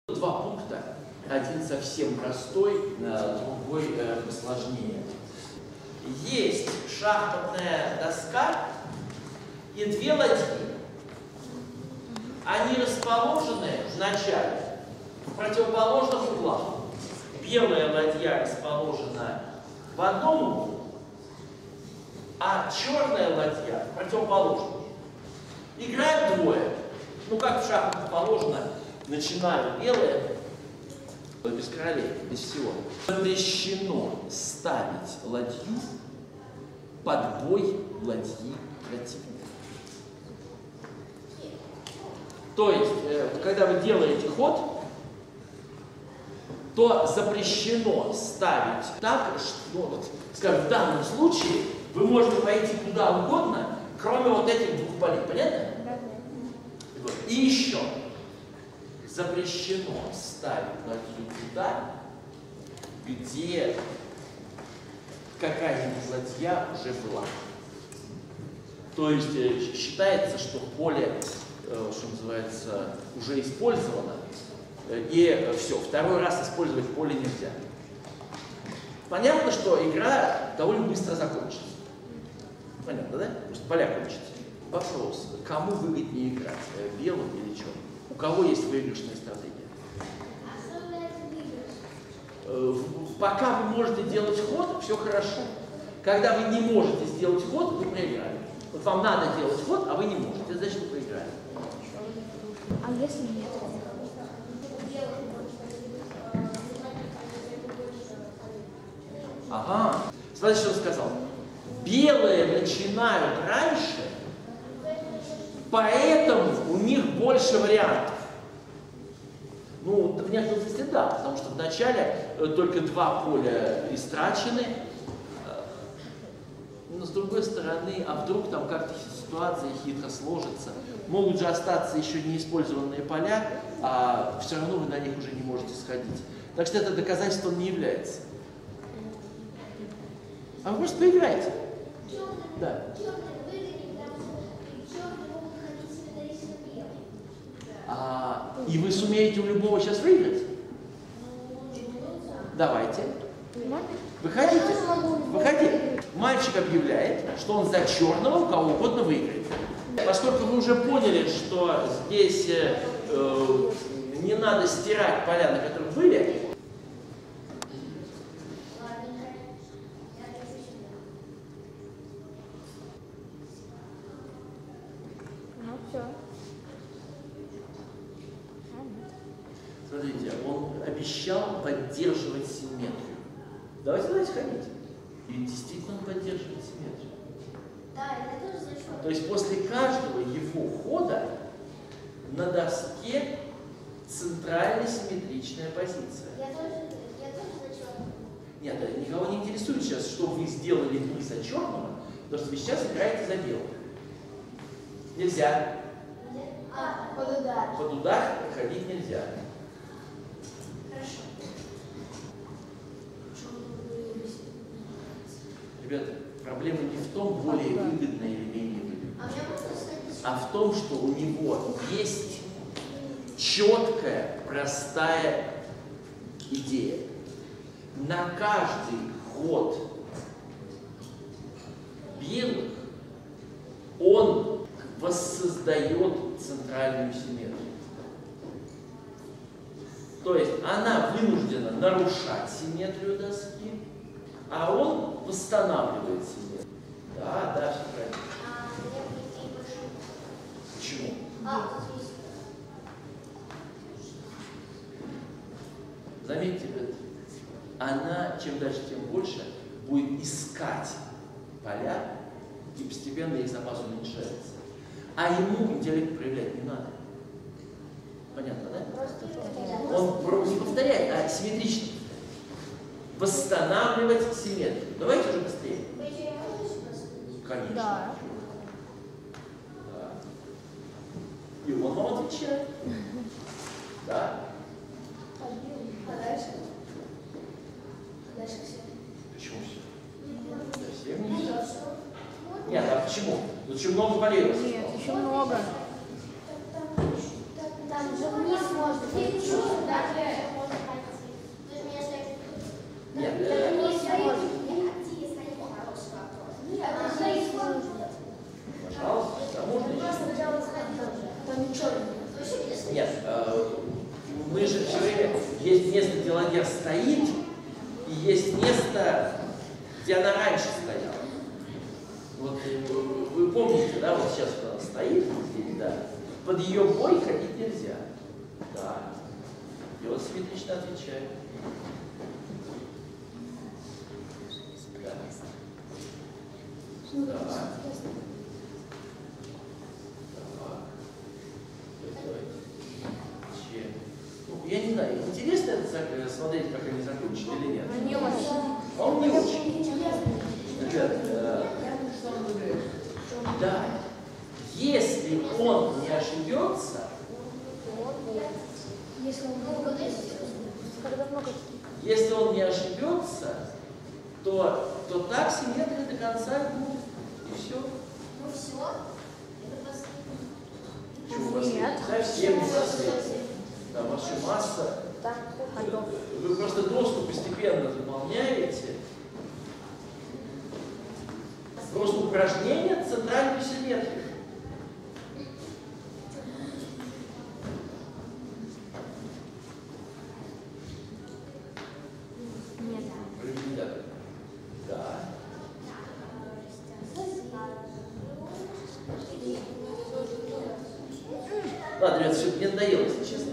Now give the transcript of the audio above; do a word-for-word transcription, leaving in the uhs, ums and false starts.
Два пункта. Один совсем простой, другой э, посложнее. Есть шахматная доска и две ладьи. Они расположены вначале в противоположных углах. Белая ладья расположена в одном углу, а черная ладья в противоположном. Играют двое. Ну, как в шахматах положено, начинают белые, без королей, без всего. Запрещено ставить ладью под бой ладьи противника. То есть, когда вы делаете ход, то запрещено ставить так, что, скажем, в данном случае вы можете пойти куда угодно, кроме вот этих двух полей. Понятно? Да. И еще запрещено ставить ладью туда, где какая-нибудь ладья уже была. То есть считается, что поле, что называется, уже использовано, и все, второй раз использовать поле нельзя. Понятно, что игра довольно быстро закончится. Понятно, да? Потому что поля кончатся. Вопрос, кому выгоднее играть, белым или черным? У кого есть выигрышная стратегия? Пока вы можете делать ход, все хорошо. Когда вы не можете сделать ход, вы проиграли. Вот вам надо делать ход, а вы не можете. Значит, вы проиграли. А если нет? Ага. Смотрите, что он сказал. Белые начинают раньше, поэтому у них больше вариантов. Ну, в некотором смысле да, потому что вначале только два поля истрачены, но с другой стороны, а вдруг там как-то ситуация хитро сложится, могут же остаться еще неиспользованные поля, а все равно вы на них уже не можете сходить. Так что это доказательством не является. А вы просто поиграете. Да. А, и вы сумеете у любого сейчас выиграть? Давайте. Выходите. Выходите. Мальчик объявляет, что он за черного у кого угодно выиграет. Поскольку вы уже поняли, что здесь э, э, не надо стирать поля, на которых были, смотрите, он обещал поддерживать симметрию. Давайте, давайте ходить. И действительно он поддерживает симметрию. Да, это тоже зачем? То есть после каждого его хода на доске центральная симметричная позиция. Я тоже, я тоже зачем? Нет, никого не интересует сейчас, что вы сделали вы за черного, потому что вы сейчас играете за белого. Нельзя. А, под удар. Под удар ходить нельзя. Хорошо. Ребята, проблема не в том, более выгодно или менее выгодно, А, мне можно сказать? а в том, что у него есть четкая, простая идея. На каждый ход белых он воссоздает центральную симметрию. То есть она вынуждена нарушать симметрию доски, а он восстанавливает симметрию. Да, да, все правильно. А, я не прошу. Почему? А, здесь. Заметьте, ребят, она чем дальше, тем больше будет искать поля, и постепенно их запас уменьшается. А ему интеллект проявлять не надо. Понятно, да? Он не повторяет, а симметрично. Восстанавливать симметрию. Давайте уже быстрее. Конечно. Да. Да. И он вам отвечает. Да. А дальше? Дальше все. Почему все? Совсем не все. Нет, а почему? Тут очень много полей. Нет, еще много. Там же вниз можно. Да. можно пойти. Ты же меня стоишь. Нет, Это э, не стоит. Не стоит хороший вопрос. А стоит можно. пожалуйста, а можно еще? Там ничего не Нет, э, мы же все время, есть место, где ладья стоит, и есть место, где она раньше стояла. Вот э, вы помните, да, вот сейчас она стоит здесь, да, под ее бой ходить нельзя. Да. И вот симметрично отвечает. Да. Да. Так. Че? Ну, я не знаю, интересно это зак- смотреть, как они закончат или нет? Не очень. Он не очень. Ребят, э, да, если он не ошибется, Если он много когда много если он не ошибется, то, то так симметрия до конца и будет. И все. Ну все. Это последний. Чего у вас Нет. совсем не совсем. Да, у вас еще масса. так ходов. Вы просто доступ постепенно заполняете. Просто упражнение центральной симметрии. Нет. Ребята. Да. Ладно, ребята, что-то мне надоело, если честно.